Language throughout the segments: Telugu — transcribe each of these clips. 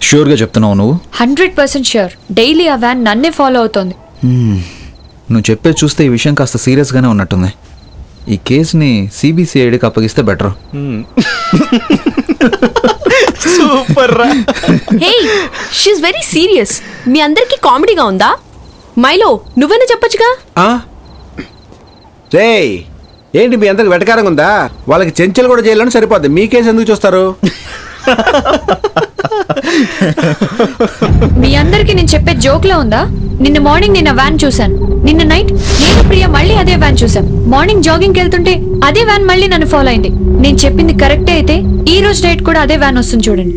ష్యూర్గా చెప్తున్నావు నువ్వు? 100% ష్యూర్. డైలీ ఆ వ్యాన్ నన్నే ఫాలో అవుతోంది. నువ్వు చెప్పేది చూస్తే ఈ విషయం కాస్త సీరియస్గానే ఉన్నట్టుంది. ఈ కేసుని సిబిసిఐడికి అప్పగిస్తే బెటర్. సూపర్ రా. హే, షీ ఇస్ వెరీ సీరియస్. మీ అందరికి కామెడీగా ఉందా? మైలో నువ్వేనా చెప్పొచ్చుగా. రే ఏంటి మీ అందరికి వెటకారంగా ఉందా? వాళ్ళకి చెంచలు కూడా చేయాలని సరిపోద్ది, మీ కేసు ఎందుకు చూస్తారు? మీ అందరికి నేను చెప్పే జోక్లా ఉందా? నిన్న మార్నింగ్ నేను వ్యాన్ చూశాను. నిన్న నైట్ నేను ప్రియ మళ్ళీ అదే వ్యాన్ చూసాం. మార్నింగ్ జాగింగ్కి వెళ్తుంటే అదే వ్యాన్ మళ్ళీ నన్ను ఫాలో అయింది. నేను చెప్పింది కరెక్టే అయితే ఈ రోజు నైట్ కూడా అదే వ్యాన్ వస్తుంది చూడండి.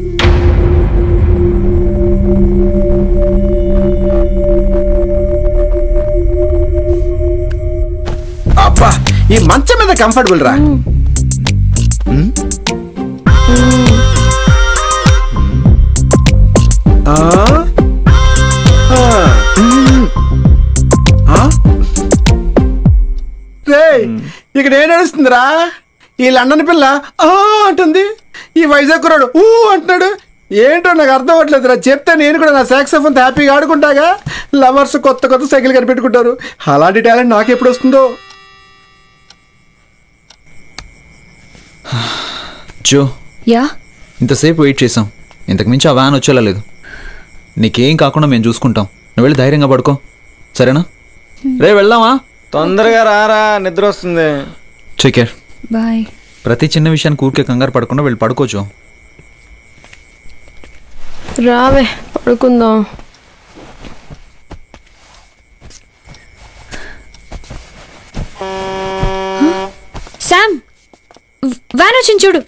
అబ్బా ఈ మంచం మీద కంఫర్టబుల్ రా. ఇక్కడ ఏం నడుస్తుందిరా? ఈ లండన్ పిల్ల అంటుంది, ఈ వైజాగ్ కుర్రాడు అంటున్నాడు. ఏంటో నాకు అర్థం అవ్వట్లేదురా. చెప్తే నేను కూడా నా సాక్సోఫోన్ హ్యాపీగా ఆడుకుంటాగా. లవర్స్ కొత్త కొత్త సైకిల్ కనిపెట్టుకుంటారు. అలాంటి టాలెంట్ నాకు ఎప్పుడు వస్తుందో. జో, యా ఇంతసేపు వెయిట్ చేసాం, ఇంతకు మించి ఆ వ్యాన్ వచ్చేలా లేదు. నీకేం కాకుండా మేము చూసుకుంటాం. నువ్వు వెళ్ళి ధైర్యంగా పడుకో, సరేనా? రే వెళ్దామా? తొందరగా రారా, నిద్ర వస్తుంది. Take care. బాయ్. ప్రతి చిన్న విషయానికి ఊరికే కంగారు పడకుండా వెళ్ళి పడుకోవచ్చు. రావే పడుకుందాం. శామ్, వ్యాన్ వచ్చింది చూడు.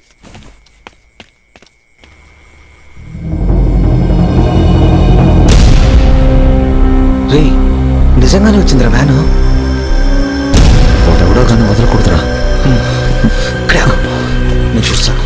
రే నిజంగానే వచ్చిందిరా వ్యాను. ఎవడో కానీ వదలకూడదురా. నేను చూస్తాను.